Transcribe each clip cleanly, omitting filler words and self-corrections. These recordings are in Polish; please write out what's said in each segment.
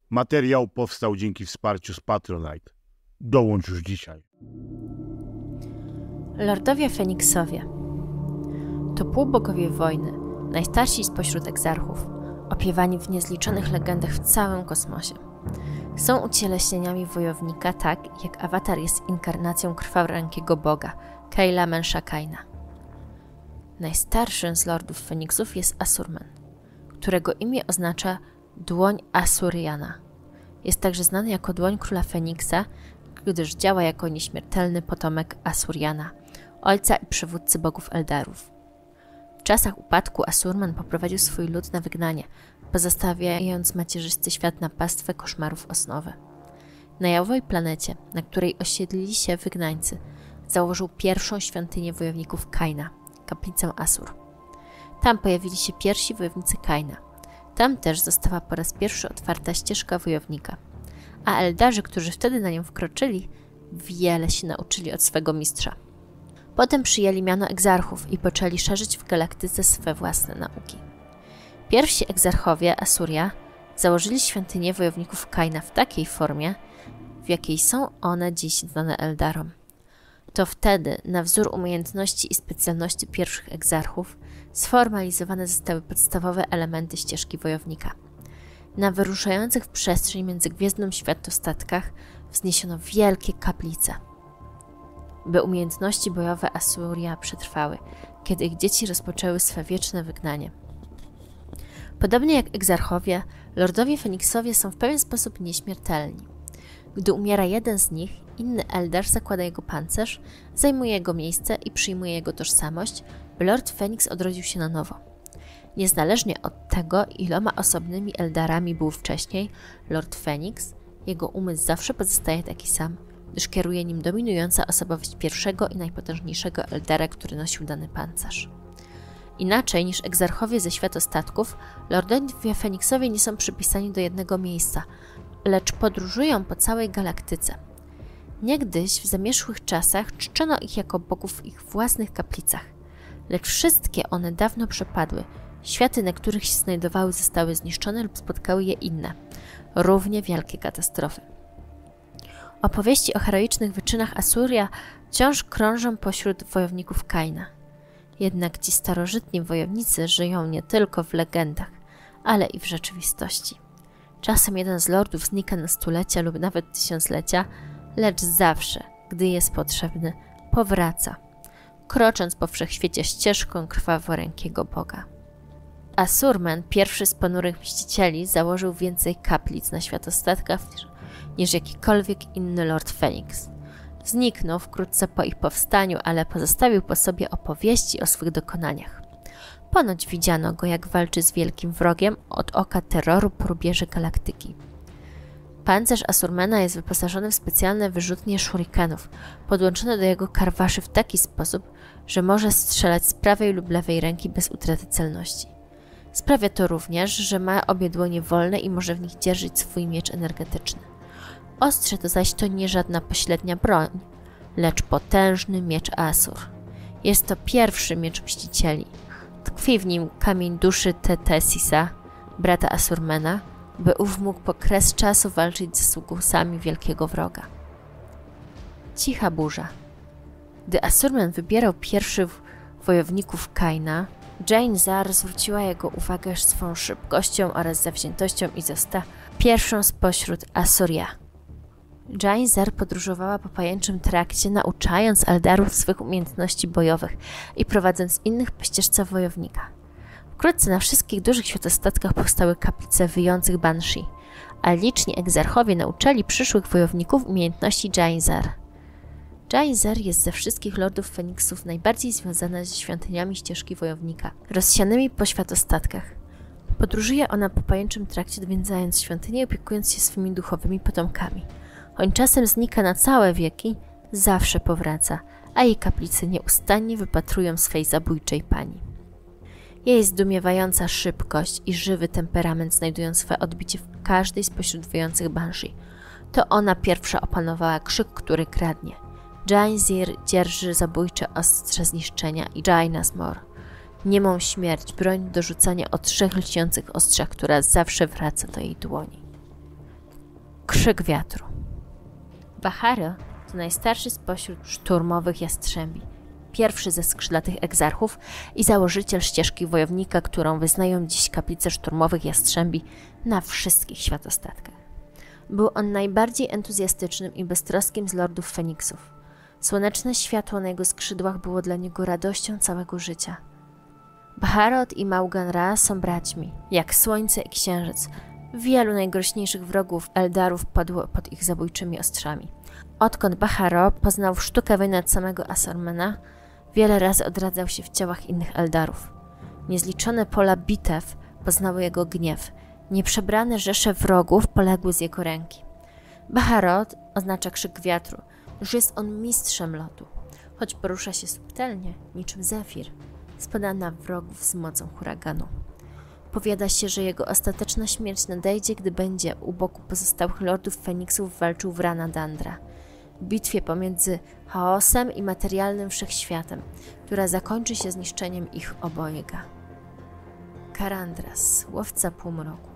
Materiał powstał dzięki wsparciu z Patronite. Dołącz już dzisiaj. Lordowie Feniksowie to półbogowie wojny, najstarsi spośród egzarchów, opiewani w niezliczonych legendach w całym kosmosie. Są ucieleśnieniami wojownika, tak jak awatar jest inkarnacją krwawrankiego boga, Kejla Mensha Kaina. Najstarszym z Lordów Feniksów jest Asurmen, którego imię oznacza dłoń Asuriana. Jest także znany jako dłoń króla Feniksa, gdyż działa jako nieśmiertelny potomek Asuriana, ojca i przywódcy bogów Eldarów. W czasach upadku Asurman poprowadził swój lud na wygnanie, pozostawiając macierzysty świat na pastwę koszmarów osnowy. Na jałowej planecie, na której osiedlili się wygnańcy, założył pierwszą świątynię wojowników Kaina, kaplicę Asur. Tam pojawili się pierwsi wojownicy Kaina. Tam też została po raz pierwszy otwarta ścieżka wojownika. A Eldarzy, którzy wtedy na nią wkroczyli, wiele się nauczyli od swego mistrza. Potem przyjęli miano egzarchów i poczęli szerzyć w galaktyce swe własne nauki. Pierwsi egzarchowie Asuria założyli świątynię wojowników Kaina w takiej formie, w jakiej są one dziś znane Eldarom. To wtedy, na wzór umiejętności i specjalności pierwszych egzarchów, sformalizowane zostały podstawowe elementy ścieżki wojownika. Na wyruszających w przestrzeń międzygwiezdną światostatkach wzniesiono wielkie kaplice, by umiejętności bojowe Asuria przetrwały, kiedy ich dzieci rozpoczęły swe wieczne wygnanie. Podobnie jak egzarchowie, lordowie Feniksowie są w pewien sposób nieśmiertelni. Gdy umiera jeden z nich, inny Eldar zakłada jego pancerz, zajmuje jego miejsce i przyjmuje jego tożsamość, by Lord Feniks odrodził się na nowo. Niezależnie od tego, iloma osobnymi Eldarami był wcześniej Lord Feniks, jego umysł zawsze pozostaje taki sam, gdyż kieruje nim dominująca osobowość pierwszego i najpotężniejszego Eldara, który nosił dany pancerz. Inaczej niż egzarchowie ze światostatków, lordowie Feniksowie nie są przypisani do jednego miejsca, lecz podróżują po całej galaktyce. Niegdyś w zamierzchłych czasach czczono ich jako bogów w ich własnych kaplicach, lecz wszystkie one dawno przepadły. Światy, na których się znajdowały, zostały zniszczone lub spotkały je inne, równie wielkie katastrofy. Opowieści o heroicznych wyczynach Asuria wciąż krążą pośród wojowników Kaina. Jednak ci starożytni wojownicy żyją nie tylko w legendach, ale i w rzeczywistości. Czasem jeden z lordów znika na stulecia lub nawet tysiąclecia, lecz zawsze, gdy jest potrzebny, powraca, krocząc po wszechświecie ścieżką krwaworękiego boga. Asurmen, pierwszy z ponurych mścicieli, założył więcej kaplic na światostatkach niż jakikolwiek inny Lord Feniks. Zniknął wkrótce po ich powstaniu, ale pozostawił po sobie opowieści o swych dokonaniach. Ponoć widziano go, jak walczy z wielkim wrogiem od oka terroru po rubieży galaktyki. Pancerz Asurmena jest wyposażony w specjalne wyrzutnie shurikenów, podłączone do jego karwaszy w taki sposób, że może strzelać z prawej lub lewej ręki bez utraty celności. Sprawia to również, że ma obie dłonie wolne i może w nich dzierżyć swój miecz energetyczny. Ostrze to zaś to nie żadna pośrednia broń, lecz potężny miecz Asur. Jest to pierwszy miecz mścicieli. Tkwi w nim kamień duszy Tetesisa, brata Asurmena, by ów mógł po kres czasu walczyć ze sługusami wielkiego wroga. Cicha burza. Gdy Asurmen wybierał pierwszych wojowników Kaina, Jane Zar zwróciła jego uwagę swą szybkością oraz zawziętością i została pierwszą spośród Asuria. Jane Zar podróżowała po pajęczym trakcie, nauczając Eldarów swych umiejętności bojowych i prowadząc innych po ścieżce wojownika. Wkrótce na wszystkich dużych światostatkach powstały kaplice wyjących Banshee, a liczni egzarchowie nauczali przyszłych wojowników umiejętności Jane Zar. Jane Zar jest ze wszystkich lordów Feniksów najbardziej związana ze świątyniami ścieżki wojownika, rozsianymi po światostatkach. Podróżuje ona po pajęczym trakcie, odwiedzając świątynię i opiekując się swymi duchowymi potomkami. Choć czasem znika na całe wieki, zawsze powraca, a jej kaplice nieustannie wypatrują swej zabójczej pani. Jej zdumiewająca szybkość i żywy temperament znajdują swe odbicie w każdej spośród wyjących Banshee. To ona pierwsza opanowała krzyk, który kradnie. Jane Zar dzierży zabójcze ostrze zniszczenia i Jaina's Mor. Niemą śmierć, broń do rzucania o 3 lśniących ostrzach, która zawsze wraca do jej dłoni. Krzyk wiatru. Baharo to najstarszy spośród szturmowych jastrzębi, pierwszy ze skrzydlatych egzarchów i założyciel ścieżki wojownika, którą wyznają dziś kaplice szturmowych jastrzębi na wszystkich światostatkach. Był on najbardziej entuzjastycznym i beztroskim z lordów Feniksów. Słoneczne światło na jego skrzydłach było dla niego radością całego życia. Baharot i Maugan Ra są braćmi, jak słońce i księżyc. Wielu najgroźniejszych wrogów Eldarów padło pod ich zabójczymi ostrzami. Odkąd Baharo poznał sztukę wojny od samego Asormana, wiele razy odradzał się w ciałach innych Eldarów. Niezliczone pola bitew poznały jego gniew. Nieprzebrane rzesze wrogów poległy z jego ręki. Baharot oznacza krzyk wiatru, już jest on mistrzem lotu. Choć porusza się subtelnie, niczym zefir, spada na wrogów z mocą huraganu. Powiada się, że jego ostateczna śmierć nadejdzie, gdy będzie u boku pozostałych lordów Feniksów walczył w Ranadandra, w bitwie pomiędzy chaosem i materialnym wszechświatem, która zakończy się zniszczeniem ich obojga. Karandras, łowca półmroku.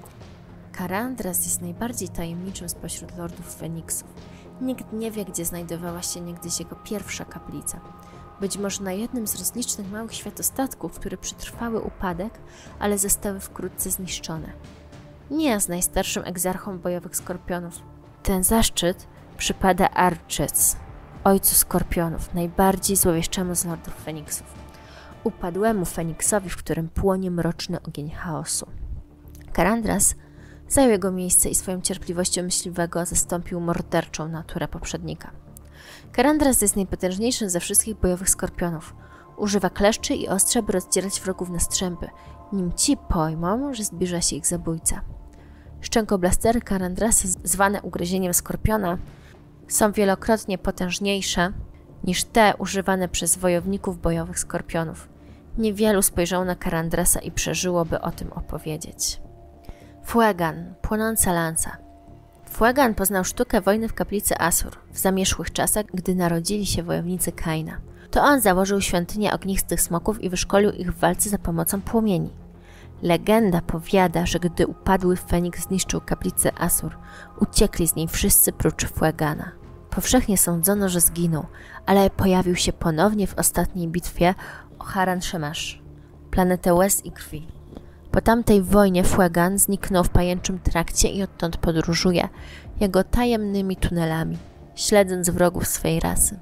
Karandras jest najbardziej tajemniczym spośród lordów Feniksów. Nikt nie wie, gdzie znajdowała się niegdyś jego pierwsza kaplica. Być może na jednym z rozlicznych małych światostatków, które przetrwały upadek, ale zostały wkrótce zniszczone. Nie jest najstarszym egzarchą bojowych skorpionów. Ten zaszczyt przypada Arczyc, ojcu skorpionów, najbardziej złowieszczemu z lordów Feniksów. Upadłemu Feniksowi, w którym płonie mroczny ogień chaosu. Karandras zajął jego miejsce i swoją cierpliwością myśliwego zastąpił morderczą naturę poprzednika. Karandras jest najpotężniejszym ze wszystkich bojowych skorpionów. Używa kleszczy i ostrza, by rozdzierać wrogów na strzępy, nim ci pojmą, że zbliża się ich zabójca. Szczękoblastery Karandrasa, zwane ugryzieniem skorpiona, są wielokrotnie potężniejsze niż te używane przez wojowników bojowych skorpionów. Niewielu spojrzało na Karandrasa i przeżyłoby o tym opowiedzieć. Fuegan, płonąca lanca. Fuegan poznał sztukę wojny w kaplicy Asur, w zamierzchłych czasach, gdy narodzili się wojownicy Kaina. To on założył świątynię ognistych smoków i wyszkolił ich w walce za pomocą płomieni. Legenda powiada, że gdy upadły Feniks zniszczył kaplicę Asur, uciekli z niej wszyscy prócz Fuegana. Powszechnie sądzono, że zginął, ale pojawił się ponownie w ostatniej bitwie o Haran Shemash, planetę łez i krwi. Po tamtej wojnie Fuegan zniknął w pajęczym trakcie i odtąd podróżuje jego tajemnymi tunelami, śledząc wrogów swej rasy.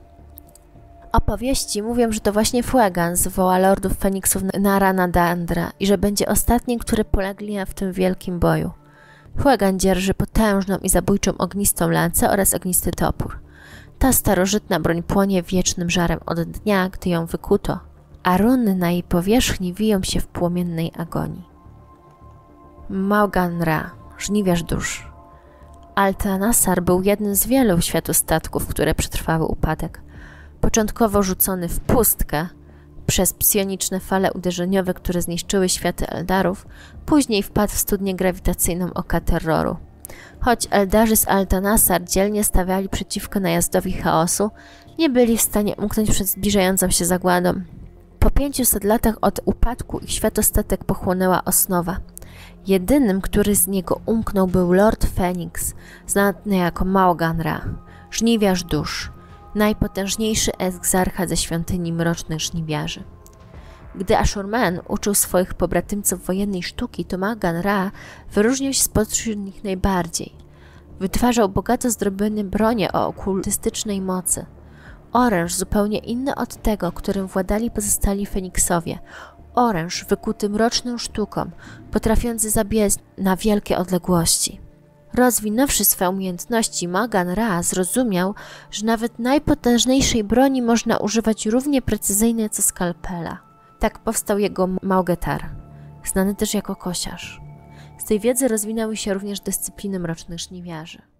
Opowieści mówią, że to właśnie Fuegan zwoła lordów Feniksów na Ranadandra i że będzie ostatnim, który polegli w tym wielkim boju. Fuegan dzierży potężną i zabójczą ognistą lancę oraz ognisty topór. Ta starożytna broń płonie wiecznym żarem od dnia, gdy ją wykuto, a runy na jej powierzchni wiją się w płomiennej agonii. Maugan Ra, żniwiarz dusz. Altanasar był jednym z wielu światostatków, które przetrwały upadek. Początkowo rzucony w pustkę przez psioniczne fale uderzeniowe, które zniszczyły światy Eldarów, później wpadł w studnię grawitacyjną Oka Terroru. Choć Eldarzy z Altanasar dzielnie stawiali przeciwko najazdowi chaosu, nie byli w stanie umknąć przed zbliżającą się zagładą. Po 500 latach od upadku ich światostatek pochłonęła osnowa. Jedynym, który z niego umknął, był Lord Feniks, znany jako Maugan Ra, żniwiarz dusz, najpotężniejszy egzarcha ze świątyni mrocznych żniwiarzy. Gdy Ashurman uczył swoich pobratymców wojennej sztuki, to Maugan Ra wyróżnił się spośród nich najbardziej. Wytwarzał bogato zdrobione bronie o okultystycznej mocy. Oręż zupełnie inny od tego, którym władali pozostali Feniksowie. Oręż wykuty mroczną sztuką, potrafiący zabijać na wielkie odległości. Rozwinąwszy swe umiejętności, Maugan Ra zrozumiał, że nawet najpotężniejszej broni można używać równie precyzyjnie co skalpela. Tak powstał jego Maugetar, znany też jako kosiarz. Z tej wiedzy rozwinęły się również dyscypliny mrocznych żniwiarzy.